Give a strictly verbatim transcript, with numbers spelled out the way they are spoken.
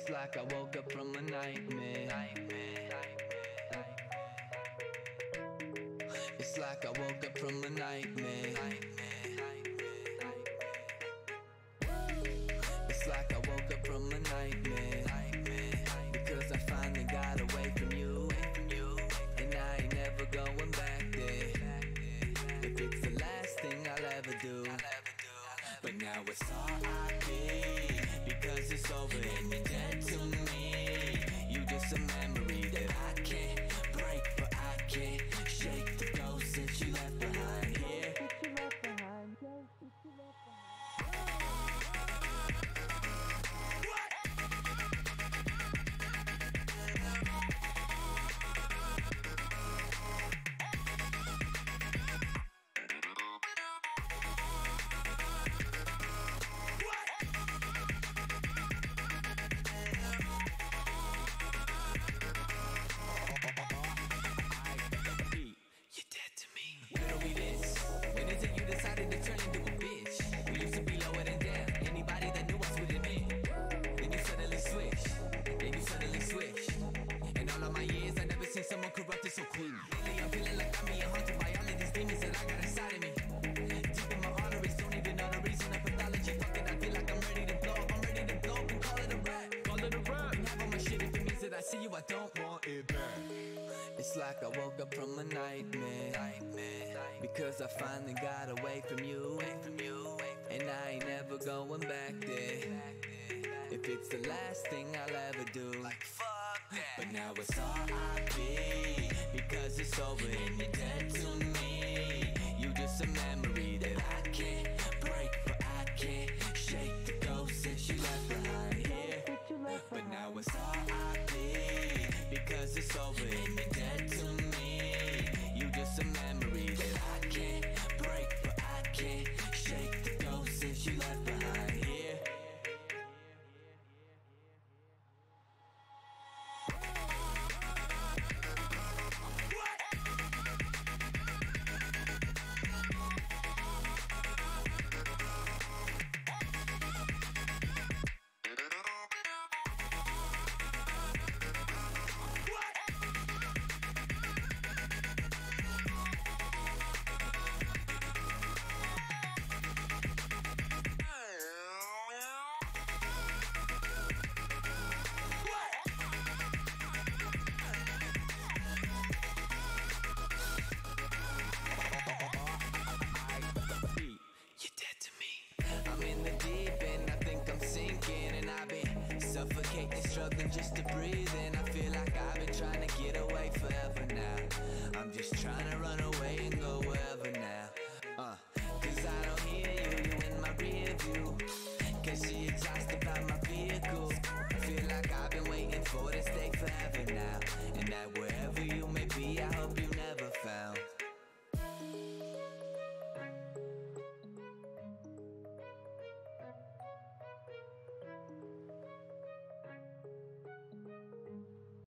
It's like I woke up from a nightmare. It's like I woke up from a nightmare. It's like I woke up from a nightmare. Because I finally got away from you, and I ain't never going back there. If it's the last thing I'll ever do. But now it's R I P, because it's over and you're dead to me. You just a memory that I can't break, but I can't shake the ghost that you left behind here. When is it you decided to turn into a bitch? We used to be lower than down. Anybody that knew us would admit. Then you suddenly switch. Then you suddenly switch. In all of my years, I never seen someone corrupted so quick. Lately, I'm feeling like I'm being haunted by all of these demons that I got inside of me. Deep in my arteries, don't even know the reason of pathology. Fuck it, I feel like I'm ready to blow up. I'm ready to blow up and call it a rap. Call it a rap. And half of my shit, if it means that I see you, I don't want it back. It's like I woke up from a nightmare, nightmare. Because I finally got away from you, and I ain't never going back there. If it's the last thing I'll ever do, like fuck that. But now it's R I P, because it's over and you're dead to me. You just a memory that I can't break, but I can't shake the ghost that you left behind here. But now it's R I P, because it's over and you're dead to me. You just a memory that I can't break, but I can't shake the ghost that you left behind here. Suffocating, struggling just to breathe, and I feel like I've been trying to get away forever now.